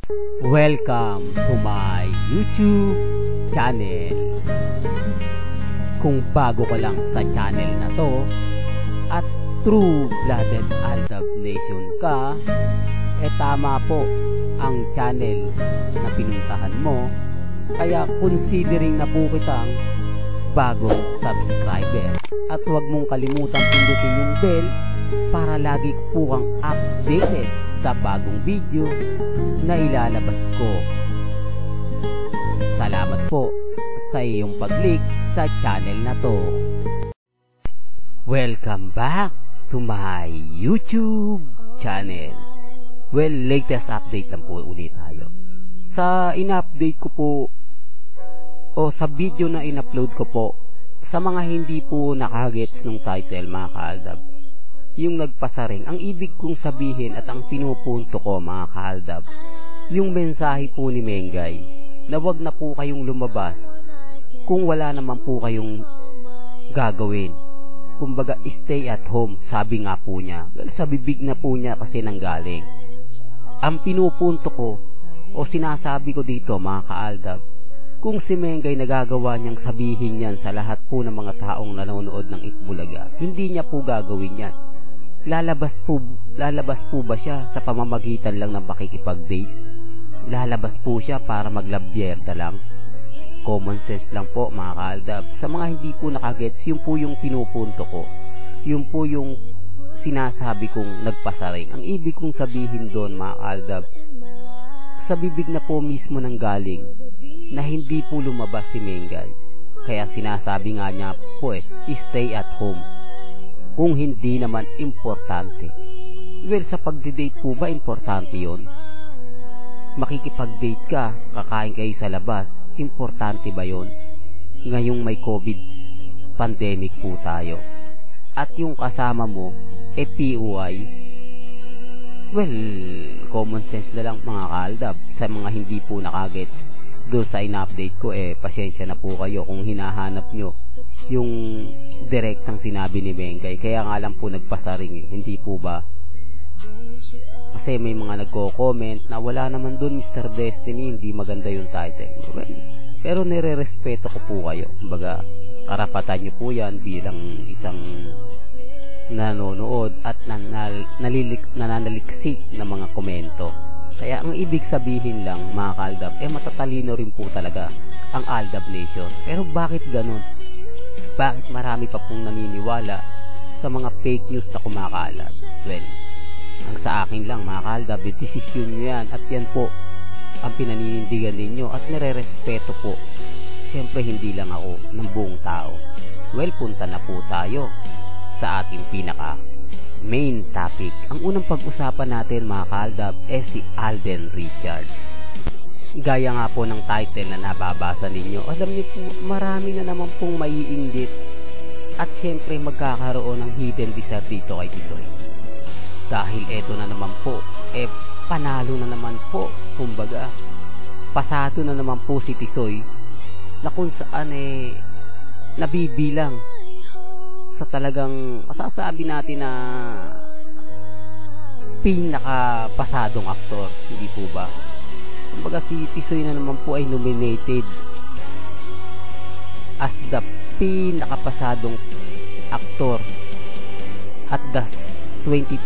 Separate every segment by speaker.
Speaker 1: Welcome to my YouTube channel. Kung bago ka lang sa channel na to at true-blooded Aldab Nation ka, tama po ang channel na pinuntahan mo, kaya considering na po kitang bagong subscriber. At huwag mong kalimutan pindutin yung bell para lagi po kang updated sa bagong video na ilalabas ko. Salamat po sa iyong pag-click sa channel na to. Welcome back to my YouTube channel. Well, latest update lang po ulit tayo. Sa in-update ko po o sa video na in-upload ko po, sa mga hindi po nakagets nung title mga kaaldab, yung nagpasaring, ang ibig kong sabihin at ang pinupunto ko mga kaaldab, yung mensahe po ni Mengay na wag na po kayong lumabas kung wala naman po kayong gagawin. Kumbaga, stay at home, sabi nga po niya. Sa bibig na po niya kasi nanggaling. Ang pinupunto ko o sinasabi ko dito mga kaaldab, kung si Mengay nagagawa niyang sabihin yan sa lahat po ng mga taong nanonood ng Itbulaga, hindi niya po gagawin yan. Lalabas po ba siya sa pamamagitan lang ng pakikipag-date? Lalabas po siya para maglabyerda lang? Common sense lang po mga kaaldab. Sa mga hindi po nakagets, yun po yung pinupunto ko. Yun po yung sinasabi kong nagpasaring. Ang ibig kong sabihin doon mga kaaldab, sa bibig na po mismo nang galing na hindi po lumabas si Mengay. Kaya sinasabi nga niya po stay at home. Kung hindi naman importante. Well, sa pagdi-date po ba importante yon? Makikipag-date ka, kakain kayo sa labas, importante ba yon? Ngayong may COVID pandemic po tayo. At yung kasama mo PUI. Well, common sense na lang mga kaaldab. Sa mga hindi po nakagets doon sa in-update ko, pasensya na po kayo kung hinahanap nyo yung direktang sinabi ni Mengay. Kaya nga lang po nagpasaring, hindi po ba? Kasi may mga nagko-comment na wala naman doon Mr. Destiny, hindi maganda yung title. Well, pero nire-respeto ko po kayo. Kumbaga, karapatan nyo po yan bilang isang nanonood at nananaliksik na mga komento. Kaya ang ibig sabihin lang mga kaaldab, matatalino rin po talaga ang Aldab Nation. Pero bakit ganun? Bakit marami pa pong naniniwala sa mga fake news na kumakalat? Well, ang sa akin lang mga kaaldab, desisyon nyo yan at yan po ang pinaninindigan ninyo at nire-respeto po. Siyempre hindi lang ako ng buong tao. Well, punta na po tayo sa ating pinaka main topic. Ang unang pag-usapan natin mga kaaldab si Alden Richards. Gaya nga po ng title na nababasa ninyo, alam niyo po marami na naman pong maiinggit at syempre magkakaroon ng hidden desire dito kay Tisoy. Dahil eto na naman po, panalo na naman po, kumbaga pasado na naman po si Tisoy na kung saan nabibilang sa talagang masasabi natin na pinakapasadong aktor, hindi po ba? Kumbaga si Tisoy na naman po ay nominated as the pinakapasadong aktor at the 22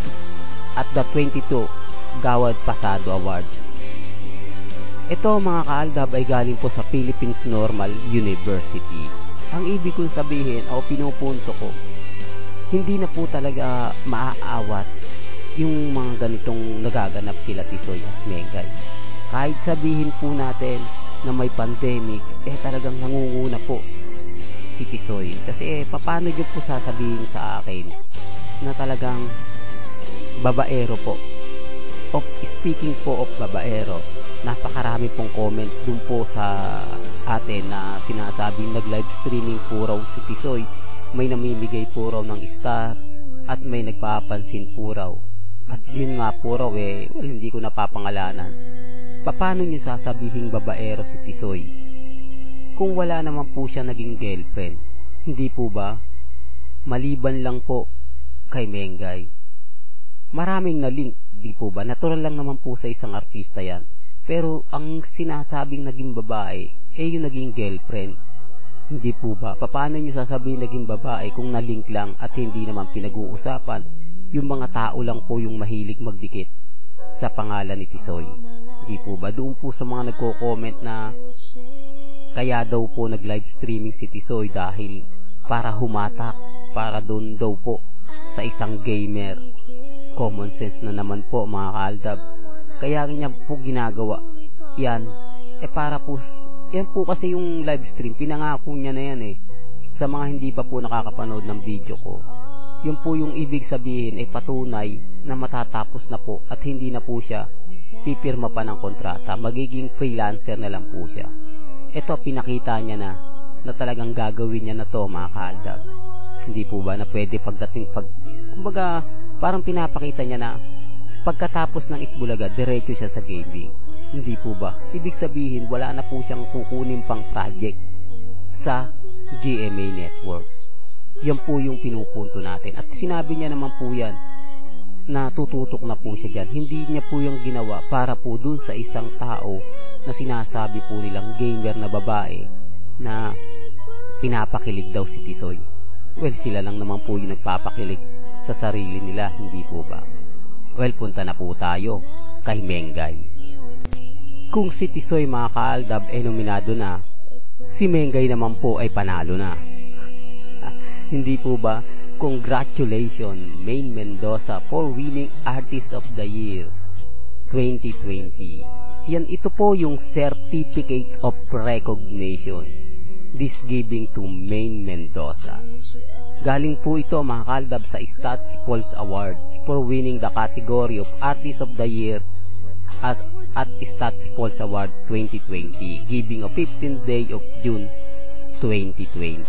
Speaker 1: Gawad Pasado Awards. Ito mga kaaldab ay galing po sa Philippines Normal University. Ang ibig kong sabihin o pinupunto ko, hindi na po talaga maaawat yung mga ganitong nagaganap kila Tisoy at Mengay. Kahit sabihin po natin na may pandemic, talagang nangunguna po si Tisoy. Kasi paano nyo po sasabihin sa akin na talagang babaero po? Speaking po of babaero, napakarami pong comment dun po sa atin na sinasabing nag-live streaming po raw si Tisoy, may namimigay po raw ng star at may nagpapansin po raw. At yun nga po raw hindi ko napapangalanan. Paano nyo sasabihing babaero si Tisoy kung wala naman po siya naging girlfriend? Hindi po ba? Maliban lang po kay Mengay. Maraming na link, di po ba? Natural lang naman po sa isang artista yan. Pero ang sinasabing naging babae, yung naging girlfriend. Hindi po ba? Paano nyo sasabihin naging babae kung nalink lang at hindi naman pinag-uusapan? Yung mga tao lang po yung mahilig magdikit sa pangalan ni Tisoy. Hindi po ba? Doon po sa mga nagko-comment na kaya daw po nag-live streaming si Tisoy dahil para humatak, para doon daw po sa isang gamer. Common sense na naman po mga kaaldab. Kaya niya po ginagawa yan. Para po, yan po kasi yung live stream, pinangako niya na yan sa mga hindi pa po nakakapanood ng video ko. Yun po yung ibig sabihin patunay na matatapos na po at hindi na po siya pipirma pa ng kontrata. Magiging freelancer na lang po siya. Ito, pinakita niya na talagang gagawin niya na to mga kaaldab. Hindi po ba na pwede kumbaga parang pinapakita niya na pagkatapos ng Itbulaga, diretso siya sa gaming. Hindi po ba? Ibig sabihin, wala na po siyang kukunin pang project sa GMA Network. Yan po yung pinupunto natin. At sinabi niya naman po yan na tututok na po siya dyan. Hindi niya po yung ginawa para po dun sa isang tao na sinasabi po nilang gamer na babae na pinapakilig daw si Tisoy. Well, sila lang naman po yung nagpapakilig sa sarili nila, hindi po ba? Well, punta na po tayo kay Mengay. Kung si Tisoy mga kaaldab nominado na, si Mengay naman po ay panalo na. Hindi po ba? Congratulations Maine Mendoza for winning Artist of the Year 2020. Yan, ito po yung Certificate of Recognition. This giving to Maine Mendoza. Galing po ito mga kaaldab sa Stats Pulse Awards for winning the category of Artist of the Year at Stats Pulse Award 2020, giving of 15th day of June 2020.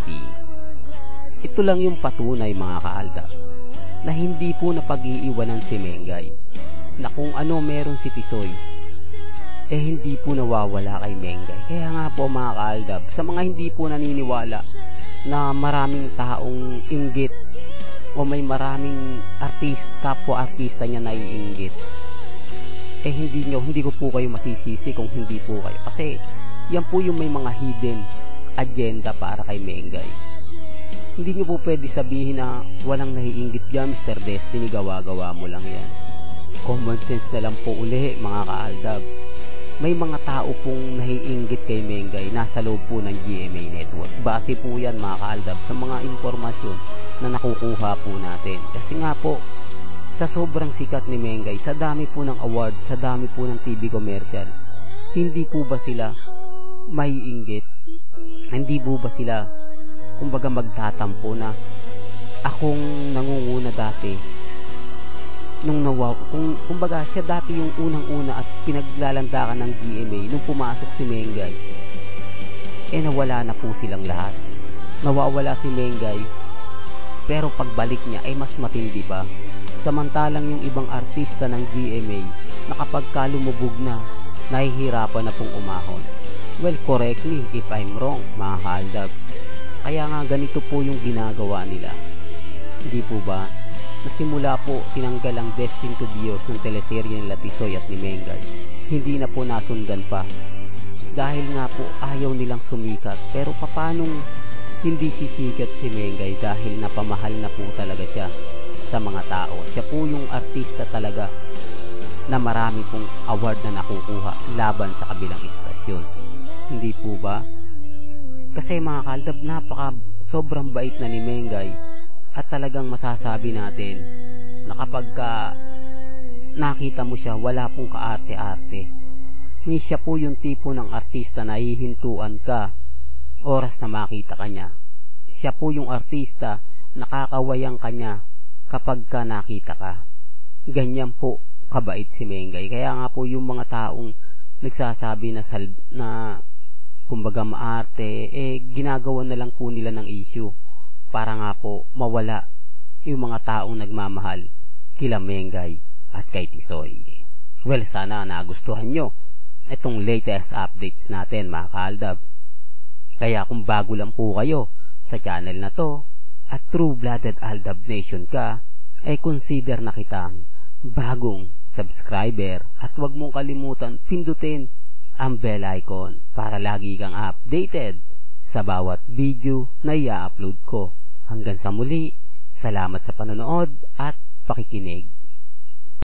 Speaker 1: Ito lang yung patunay mga kaaldab na hindi po napag-iiwanan si Mengay, na kung ano meron si Tisoy hindi po nawawala kay Mengay. Kaya nga po mga kaaldab, sa mga hindi po naniniwala na maraming taong inggit o may maraming kapwa artista niya naiinggit, hindi ko po kayo masisisi kung hindi po kayo, kasi yan po yung may mga hidden agenda para kay Mengay. Hindi nyo po pwede sabihin na walang naiinggit dyan, Mr. Destiny, gawa-gawa mo lang yan. Common sense na lang po uli mga kaaldab. May mga tao pong naiinggit kay Mengay nasa loob po ng GMA Network. Base po yan mga kaaldab sa mga informasyon na nakukuha po natin. Kasi nga po, sa sobrang sikat ni Mengay, sa dami po ng award, sa dami po ng TV commercial, hindi po ba sila maiinggit? Hindi po ba sila kumbaga magtatampo na akong nangunguna dati nung kumbaga siya dati yung unang-una at pinaglalandakan ng GMA nung pumasok si Mengay, nawala na po silang lahat. Nawawala si Mengay, pero pagbalik niya mas matindi pa. Samantalang yung ibang artista ng GMA na kapag lumubog na, nahihirapan na pong umahon. Well, correct me if I'm wrong mga kaaldab. Kaya nga ganito po yung ginagawa nila. Hindi po ba? Nasimula po tinanggal ang Destined to be Yours ng teleserye nila Tisoy at ni Mengay. Hindi na po nasundan pa. Dahil nga po ayaw nilang sumikat. Pero papanong hindi sisikat si Mengay dahil napamahal na po talaga siya sa mga tao. Siya po yung artista talaga na marami pong award na nakukuha laban sa kabilang istasyon. Hindi po ba? Kasi mga kaaldab, sobrang bait na ni Mengay at talagang masasabi natin na kapag nakita mo siya, wala pong kaarte-arte. Hindi siya po yung tipo ng artista na hihintuan ka oras na makita ka niya. Siya po yung artista nakakawayang ka niya kapag nakita ka. Ganyan po kabait si Mengay. Kaya nga po yung mga taong nagsasabi na kumbaga maarte, ginagawa na lang po nila ng issue para nga po mawala yung mga taong nagmamahal kila Mengay at kay Tisoy. Well, sana nagustuhan nyo itong latest updates natin mga kaaldab. Kaya kung bago lang po kayo sa channel na to at true-blooded Aldab Nation ka, consider na kitang bagong subscriber at huwag mong kalimutan pindutin ang bell icon para lagi kang updated sa bawat video na i-upload ko. Hanggang sa muli, salamat sa panonood at pakikinig.